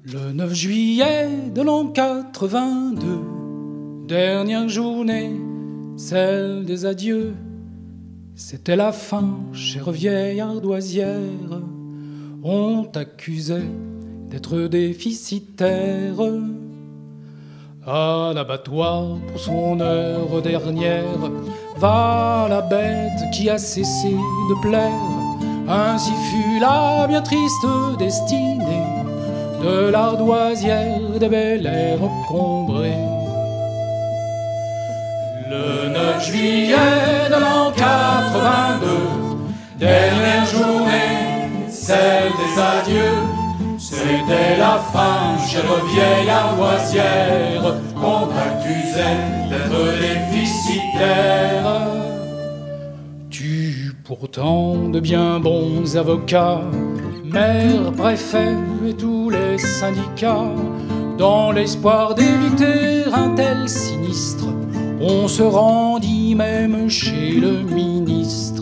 Le 9 juillet de l'an 82, dernière journée, celle des adieux. C'était la fin, chère vieille ardoisière. On t'accusait d'être déficitaire. À l'abattoir pour son heure dernière, va la bête qui a cessé de plaire. Ainsi fut la bien triste destinée de l'ardoisière des belles airs combrés. Le 9 juillet de l'an 82, dernière journée, celle des adieux. C'était la fin, chère vieille ardoisière. On t'accusait d'être déficitaire. Tu pourtant de bien bons avocats, maire, préfet et tous les syndicats, dans l'espoir d'éviter un tel sinistre, on se rendit même chez le ministre.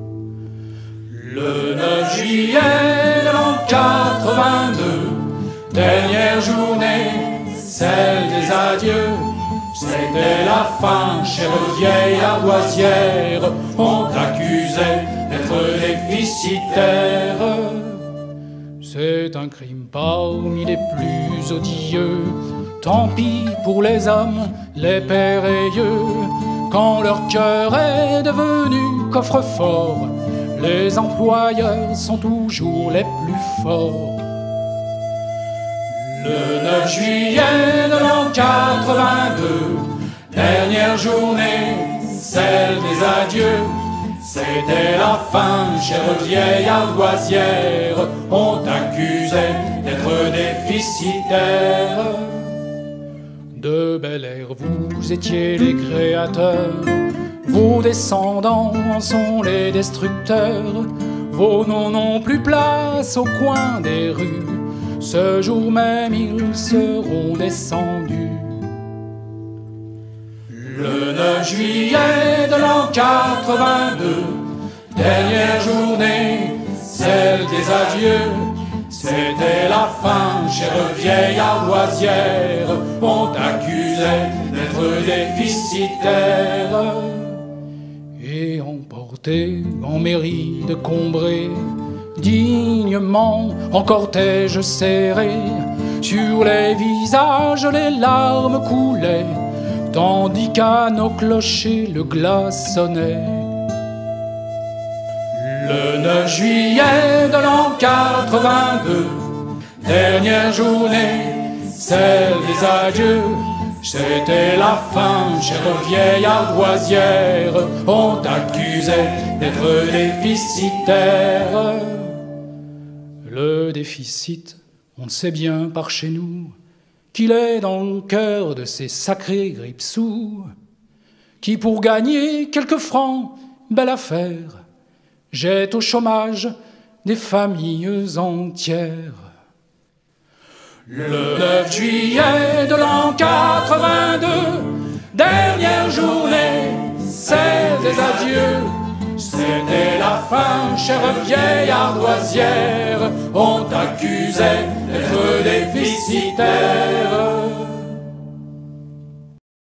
Le 9 juillet de l'an 82, dernière journée, celle des adieux. C'était la fin, chère vieille ardoisière. On t'accusait d'être déficitaire. C'est un crime parmi les plus odieux. Tant pis pour les hommes, les périlleux. Quand leur cœur est devenu coffre-fort, les employeurs sont toujours les plus forts. Le 9 juillet de l'an 82, dernière journée, celle des adieux. C'était la fin, chère vieille ardoisière. On t'accusait d'être déficitaire. De Bel Air, vous étiez les créateurs. Vos descendants en sont les destructeurs. Vos noms n'ont plus place au coin des rues. Ce jour même ils seront descendus. Le 9 juillet de l'an 82, dernière journée, celle des adieux. C'était la fin, chère vieille ardoisière. On t'accusait d'être déficitaire. Et emporté en mairie de Combray, dignement en cortège serré, sur les visages les larmes coulaient, tandis qu'à nos clochers le glas sonnait. Le 9 juillet de l'an 82, dernière journée, celle des adieux. C'était la fin, chère vieille ardoisière. On t'accusait d'être déficitaire. Le déficit, on sait bien par chez nous qu'il est dans le cœur de ces sacrés grippe-sous qui, pour gagner quelques francs, belle affaire, jettent au chômage des familles entières. Le 9 juillet de l'an 82, dernière journée, celle des adieux. C'était la fin, chère vieille ardoisière. On t'accusait d'être déficitaire.